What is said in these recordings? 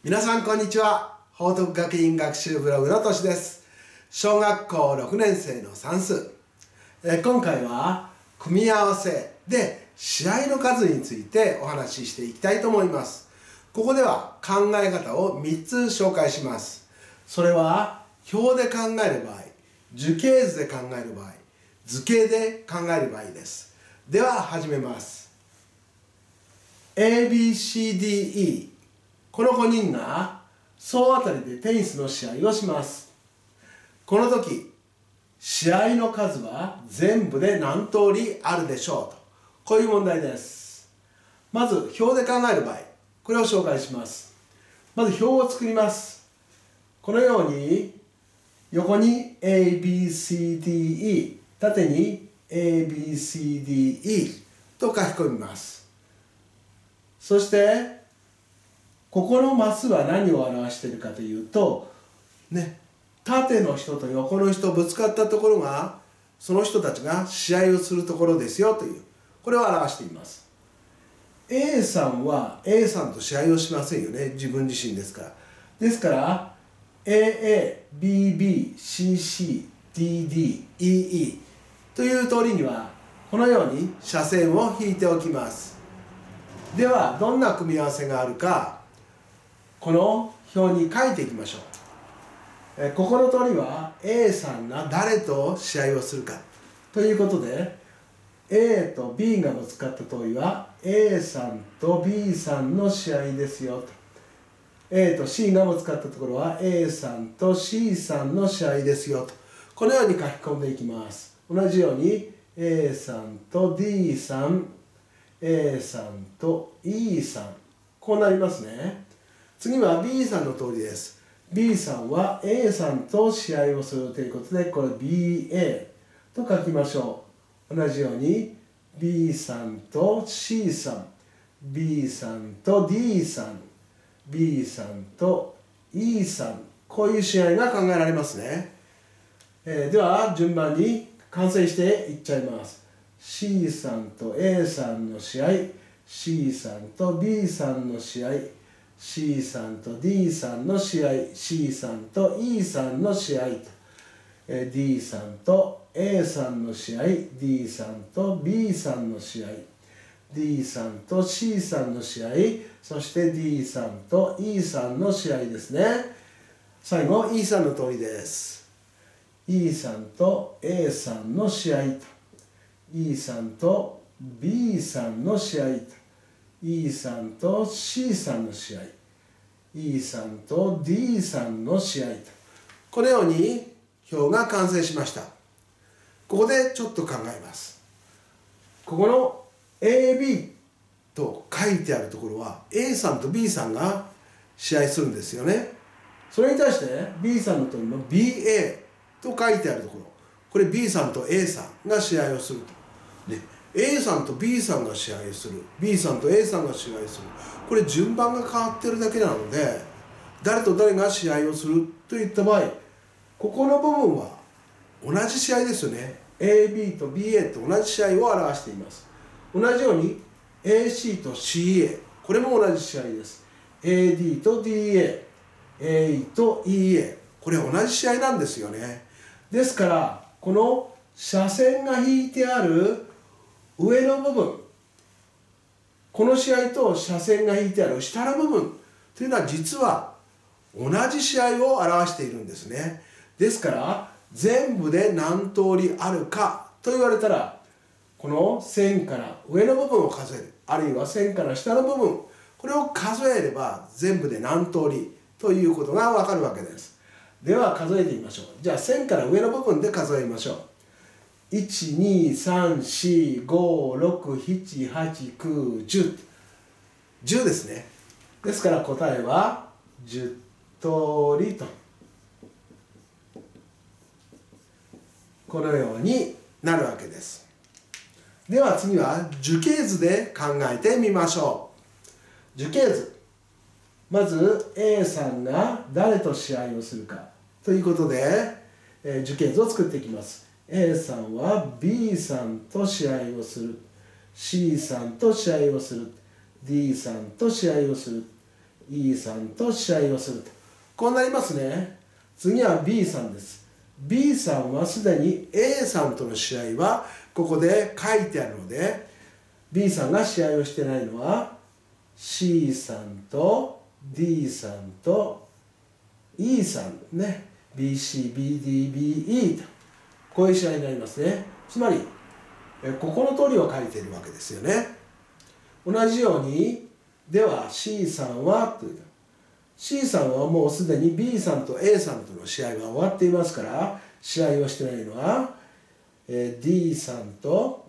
皆さんこんにちは。報徳学院学習ブログのとしです。小学校6年生の算数。今回は組み合わせで試合の数についてお話ししていきたいと思います。ここでは考え方を3つ紹介します。それは表で考える場合、樹形図で考える場合、図形で考える場合です。では始めます。ABCDE、この5人が総当たりでテニスの試合をします。この時、試合の数は全部で何通りあるでしょうと。こういう問題です。まず表で考える場合、これを紹介します。まず表を作ります。このように横に ABCDE、縦に ABCDE と書き込みます。そしてここのマスは何を表しているかというと、縦の人と横の人ぶつかったところがその人たちが試合をするところですよという、これを表しています。 A さんは A さんと試合をしませんよね。自分自身ですから。ですから AABBCCDDEE という通りにはこのように斜線を引いておきます。ではどんな組み合わせがあるかこの表に書いていきましょう。ここの通りは A さんが誰と試合をするかということで A と B がぶつかった通りは A さんと B さんの試合ですよと。 A と C がぶつかったところは A さんと C さんの試合ですよと、このように書き込んでいきます。同じように A さんと D さん、A さんと E さん、こうなりますね。次は B さんの通りです。B さんは A さんと試合をするということで、これ BA と書きましょう。同じように B さんと C さん、B さんと D さん、B さんと E さん、こういう試合が考えられますね。では順番に完成していっちゃいます。C さんと A さんの試合、C さんと B さんの試合、C さんと D さんの試合、C さんと E さんの試合、D さんと A さんの試合、D さんと B さんの試合、D さんと C さんの試合、そして D さんと E さんの試合ですね。最後 E さんの通りです。E さんと A さんの試合と、E さんと B さんの試合と、E さんと C さんの試合、E さんと D さんの試合と、このように表が完成しました。ここでちょっと考えます。ここの AB と書いてあるところは A さんと B さんが試合するんですよね。それに対して B さんのところの BA と書いてあるところ、これ B さんと A さんが試合をすると。でA さんと B さんが試合する、B さんと A さんが試合する、これ順番が変わってるだけなので、誰と誰が試合をするといった場合、ここの部分は同じ試合ですよね。 AB と BA と同じ試合を表しています。同じように AC と CA、 これも同じ試合です。 AD と DA、AE と EA、 これ同じ試合なんですよね。ですからこの斜線が引いてある上の部分、この試合と斜線が引いてある下の部分というのは実は同じ試合を表しているんですね。ですから全部で何通りあるかと言われたら、この線から上の部分を数える、あるいは線から下の部分、これを数えれば全部で何通りということがわかるわけです。では数えてみましょう。じゃあ線から上の部分で数えましょう。1,2,3,4,5,6,7,8,9,10 10ですね。ですから答えは10通りと、このようになるわけです。では次は樹形図で考えてみましょう。樹形図、まず A さんが誰と試合をするかということで、樹形図を作っていきます。A さんは B さんと試合をする、C さんと試合をする、D さんと試合をする、 E さんと試合をすると。こうなりますね。次は B さんです。B さんはすでに A さんとの試合はここで書いてあるので、B さんが試合をしてないのは C さんと D さんと E さんね。BCBDBE とこういう試合になりますね。つまりここの通りを書いているわけですよね。同じようにでは C さんはという C さんはもうすでに B さんと A さんとの試合が終わっていますから、試合をしてないのは D さんと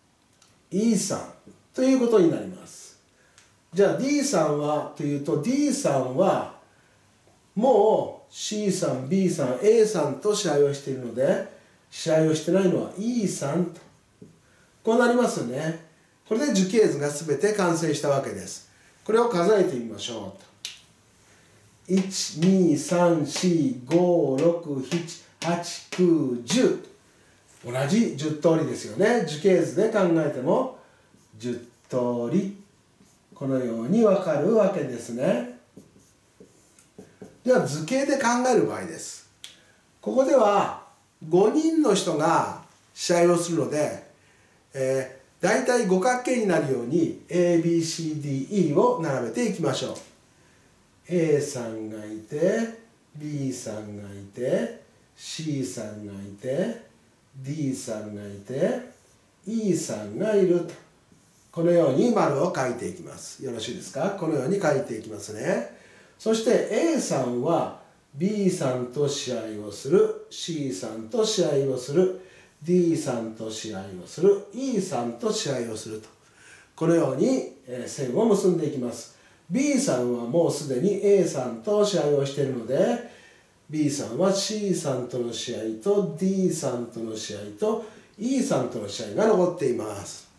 E さんということになります。じゃあ D さんはというと D さんはもう C さん B さん A さんと試合をしているので、試合をしてないのは E さんとこうなりますよね。これで樹形図が全て完成したわけです。これを数えてみましょうと。1,2,3,4,5,6,7,8,9,10 同じ10通りですよね。樹形図で考えても10通りこのように分かるわけですね。では図形で考える場合です。ここでは5人の人が試合をするので、だいたい五角形になるように ABCDE を並べていきましょう。A さんがいて B さんがいて C さんがいて D さんがいて E さんがいるとこのように丸を書いていきます。よろしいですか。このように書いていきますね。そして A さんは B さんと試合をする C さんと試合をする D さんと試合をする E さんと試合をするとこのように線を結んでいきます。B さんはもうすでに A さんと試合をしているので B さんは C さんとの試合と D さんとの試合と E さんとの試合が残っています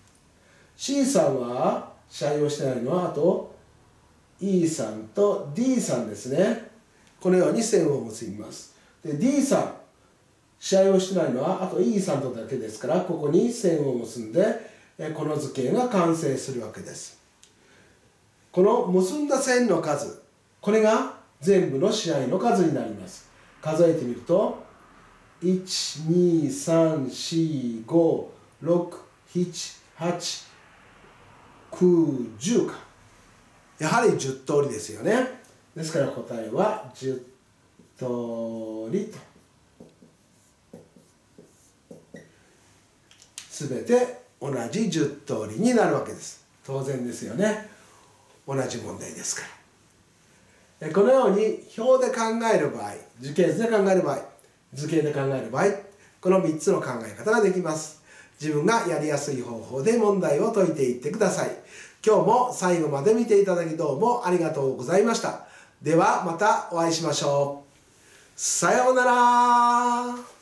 。C さんは試合をしてないのはあと E さんと D さんですね。このように線を結びます。で D さん試合をしてないのはあと E さんとだけですからここに線を結んでこの図形が完成するわけです。この結んだ線の数これが全部の試合の数になります。数えてみると1,2,3,4,5,6,7,8,9,10かやはり10通りですよね。ですから答えは10通りと全て同じ10通りになるわけです。当然ですよね。同じ問題ですから。このように表で考える場合、樹形図で考える場合、図形で考える場合、この3つの考え方ができます。自分がやりやすい方法で問題を解いていってください。今日も最後まで見ていただきどうもありがとうございました。ではまたお会いしましょう。さようなら。